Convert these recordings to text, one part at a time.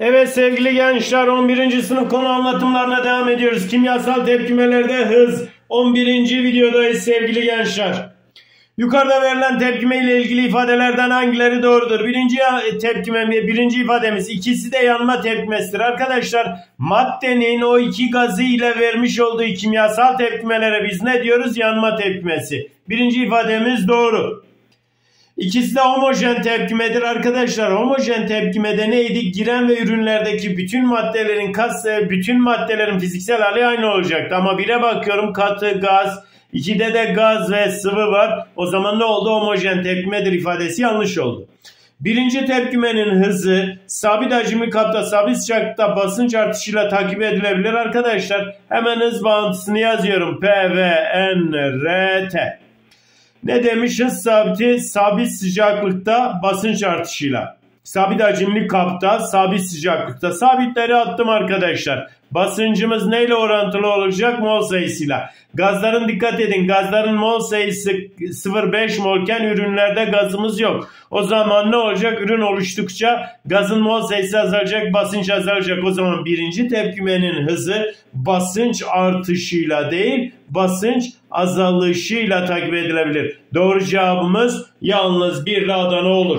Evet sevgili gençler, 11. sınıf konu anlatımlarına devam ediyoruz. Kimyasal tepkimelerde hız 11. videodayız sevgili gençler. Yukarıda verilen tepkime ile ilgili ifadelerden hangileri doğrudur? Birinci ifademiz ikisi de yanma tepkimesidir. Arkadaşlar maddenin o iki gazı ile vermiş olduğu kimyasal tepkimelere biz ne diyoruz? Yanma tepkimesi. Birinci ifademiz doğru. İkisi de homojen tepkimedir arkadaşlar. Homojen tepkimede neydi? Giren ve ürünlerdeki bütün maddelerin fiziksel hali aynı olacaktı. Ama bire bakıyorum katı, gaz, 2'de de gaz ve sıvı var. O zaman ne oldu? Homojen tepkimedir ifadesi yanlış oldu. Birinci tepkimenin hızı sabit hacimli kapta, sabit sıcaklıkta basınç artışıyla takip edilebilir arkadaşlar. Hemen hız bağıntısını yazıyorum. P, V, N, R, T. Ne demiş? Hız sabiti sabit sıcaklıkta basınç artışıyla. Sabit hacimli kapta, sabit sıcaklıkta. Sabitleri attım arkadaşlar. Basıncımız neyle orantılı olacak? Mol sayısıyla. Gazların dikkat edin. Gazların mol sayısı 0,5 molken ürünlerde gazımız yok. O zaman ne olacak? Ürün oluştukça gazın mol sayısı azalacak, basınç azalacak. O zaman birinci tepkimenin hızı basınç artışıyla değil, basınç azalışıyla takip edilebilir. Doğru cevabımız yalnız bir ile Adana olur.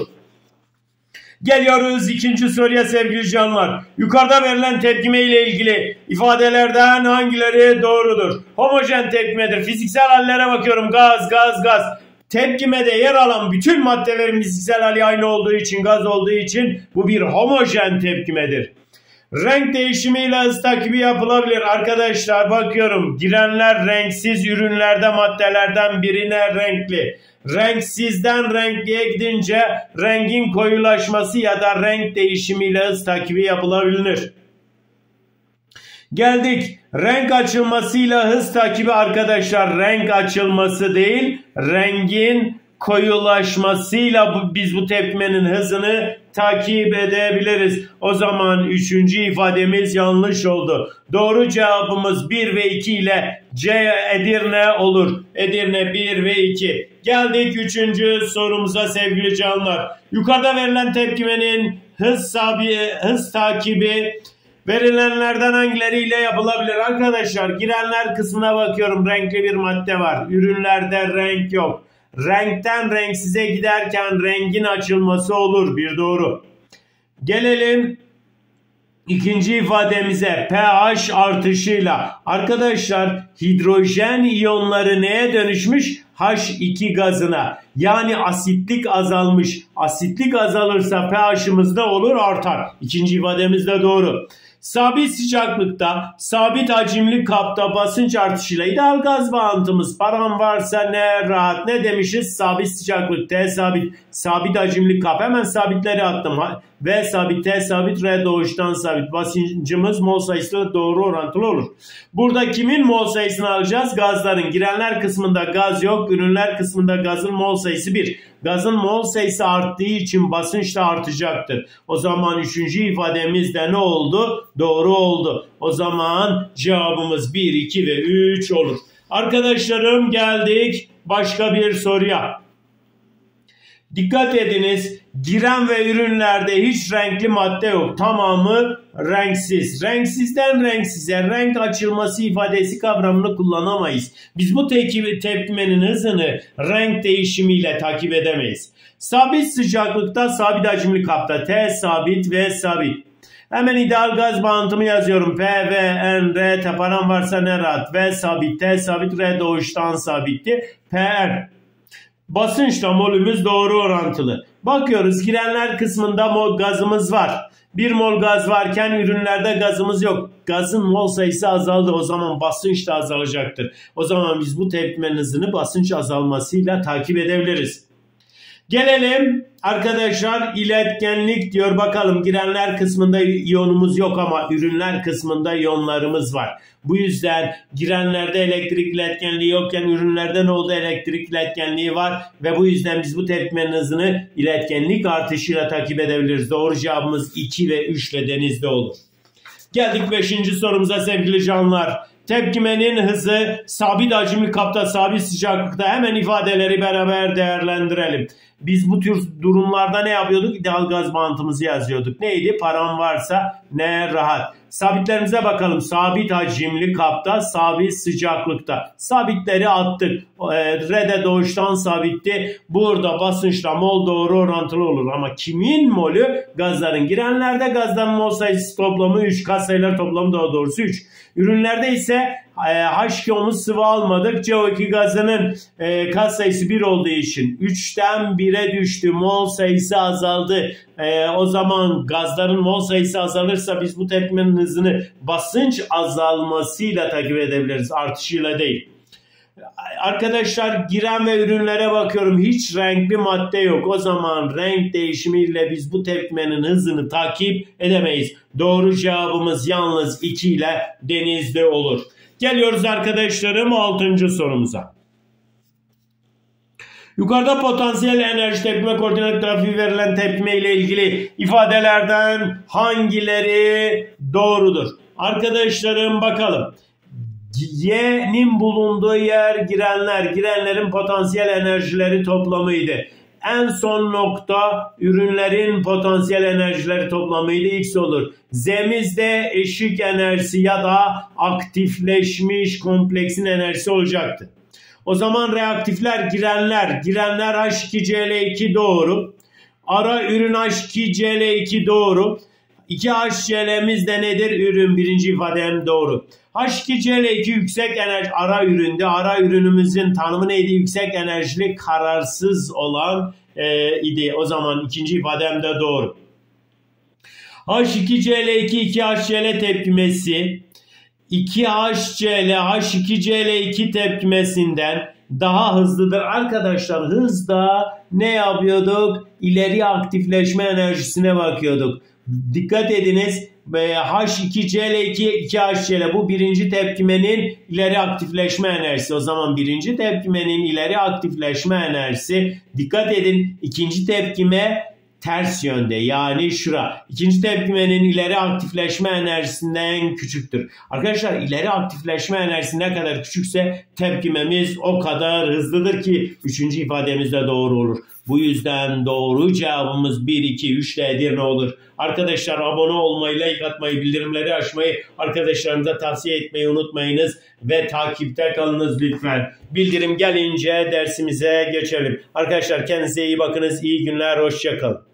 Geliyoruz ikinci soruya sevgili canlar. Yukarıda verilen tepkime ile ilgili ifadelerden hangileri doğrudur? Homojen tepkimedir. Fiziksel hallere bakıyorum. Gaz, gaz, gaz. Tepkimede yer alan bütün maddelerin fiziksel hali aynı olduğu için, gaz olduğu için bu bir homojen tepkimedir. Renk değişimiyle hız takibi yapılabilir. Arkadaşlar bakıyorum. Girenler renksiz, ürünlerde maddelerden birine renkli. Renksizden renkliye gidince rengin koyulaşması ya da renk değişimiyle hız takibi yapılabilir. Geldik renk açılmasıyla hız takibi arkadaşlar. Renk açılması değil, rengin koyulaşmasıyla biz bu tepkimenin hızını takip edebiliriz. O zaman üçüncü ifademiz yanlış oldu. Doğru cevabımız 1 ve 2 ile C Edirne olur. Edirne 1 ve 2. Geldik üçüncü sorumuza sevgili canlar. Yukarıda verilen tepkimenin hız takibi verilenlerden hangileriyle yapılabilir? Arkadaşlar girenler kısmına bakıyorum. Renkli bir madde var. Ürünlerde renk yok. Renkten renksize giderken rengin açılması olur. Bir doğru. Gelelim ikinci ifademize. pH artışıyla. Arkadaşlar hidrojen iyonları neye dönüşmüş? H2 gazına. Yani asitlik azalmış. Asitlik azalırsa pH'ımız da olur, artar. İkinci ifademiz de doğru. Sabit sıcaklıkta, sabit hacimli kapta basınç artışıyla ideal gaz bağıntımız. Param varsa ne rahat. Ne demişiz? Sabit sıcaklık, T sabit, sabit hacimli kap. Hemen sabitleri attım. V sabit, T sabit, R doğuştan sabit. Basıncımız mol sayısıyla doğru orantılı olur. Burada kimin mol sayısını alacağız? Gazların. Girenler kısmında gaz yok. Ürünler kısmında gazın mol sayısı 1. Gazın mol sayısı arttığı için basınç da artacaktır. O zaman üçüncü ifademiz de ne oldu? Doğru oldu. O zaman cevabımız 1, 2 ve 3 olur. Arkadaşlarım geldik başka bir soruya. Dikkat ediniz, giren ve ürünlerde hiç renkli madde yok. Tamamı renksiz. Renksizden renksize renk açılması ifadesi kavramını kullanamayız. Biz bu tepkimenin hızını renk değişimiyle takip edemeyiz. Sabit sıcaklıkta, sabit hacimli kapta T sabit, V sabit. Hemen ideal gaz bağıntımı yazıyorum. P, V, N, R, T. Param varsa ne rahat. V sabit, T sabit, R doğuştan sabitti. P, R. Basınçla molümüz doğru orantılı. Bakıyoruz girenler kısmında gazımız var. 1 mol gaz varken ürünlerde gazımız yok. Gazın mol sayısı azaldı. O zaman basınç da azalacaktır. O zaman biz bu tepkimenin hızını basınç azalmasıyla takip edebiliriz. Gelelim arkadaşlar iletkenlik diyor. Bakalım girenler kısmında iyonumuz yok ama ürünler kısmında iyonlarımız var. Bu yüzden girenlerde elektrik iletkenliği yokken ürünlerde ne oldu? Elektrik iletkenliği var ve bu yüzden biz bu tepkimenin hızını iletkenlik artışıyla takip edebiliriz. Doğru cevabımız 2 ve 3 ile denizde olur. Geldik 5. sorumuza sevgili canlar. Tepkimenin hızı sabit hacimli kapta, sabit sıcaklıkta. Hemen ifadeleri beraber değerlendirelim. Biz bu tür durumlarda ne yapıyorduk? İdeal gaz bantımızı yazıyorduk. Neydi? Param varsa ne rahat. Sabitlerimize bakalım. Sabit hacimli kapta, sabit sıcaklıkta. Sabitleri attık. R'de doğuştan sabitti. Burada basınçla mol doğru orantılı olur. Ama kimin molü? Gazların. Girenlerde gazların mol sayısı toplamı 3. Kat sayıları toplamı daha doğrusu 3. Ürünlerde ise H2O'muz sıvı almadık. CO2 gazının kat sayısı 1 olduğu için 3'ten 1'e düştü. Mol sayısı azaldı. O zaman gazların mol sayısı azalırsa biz bu tepkimenin hızını basınç azalmasıyla takip edebiliriz. Artışıyla değil. Arkadaşlar giren ve ürünlere bakıyorum. Hiç renkli madde yok. O zaman renk değişimiyle biz bu tepkimenin hızını takip edemeyiz. Doğru cevabımız yalnız 2 ile denizde olur. Geliyoruz arkadaşlarım 6. sorumuza. Yukarıda potansiyel enerji tepkime koordinat grafiği verilen tepkime ile ilgili ifadelerden hangileri doğrudur? Arkadaşlarım bakalım. Y'nin bulunduğu yer girenler. Girenlerin potansiyel enerjileri toplamıydı. En son nokta ürünlerin potansiyel enerjileri toplamıydı. X olur. Z'miz de eşik enerjisi ya da aktifleşmiş kompleksin enerjisi olacaktı. O zaman reaktifler girenler. Girenler H2Cl2 doğru. Ara ürün H2Cl2 doğru. 2HCl'miz de nedir? Ürün. Birinci ifadem doğru. H2Cl2 yüksek enerji ara üründü. Ara ürünümüzün tanımı neydi? Yüksek enerjili kararsız olan idi. O zaman ikinci ifadem de doğru. H2Cl2 2HCl tepkimesi 2HCl H2Cl2 tepkimesinden daha hızlıdır. Arkadaşlar hızda ne yapıyorduk? İleri aktifleşme enerjisine bakıyorduk. Dikkat ediniz. H2Cl2 2HCl bu birinci tepkimenin ileri aktifleşme enerjisi. O zaman birinci tepkimenin ileri aktifleşme enerjisi, dikkat edin, ikinci tepkime ters yönde, yani şura. İkinci tepkimenin ileri aktifleşme enerjisinden küçüktür. Arkadaşlar ileri aktifleşme enerjisi ne kadar küçükse tepkimemiz o kadar hızlıdır ki üçüncü ifademiz de doğru olur. Bu yüzden doğru cevabımız 1, 2, 3 de Edirne olur. Arkadaşlar abone olmayı, like atmayı, bildirimleri açmayı, arkadaşlarınıza tavsiye etmeyi unutmayınız ve takipte kalınız lütfen. Bildirim gelince dersimize geçelim. Arkadaşlar kendinize iyi bakınız. İyi günler, hoşça kalın.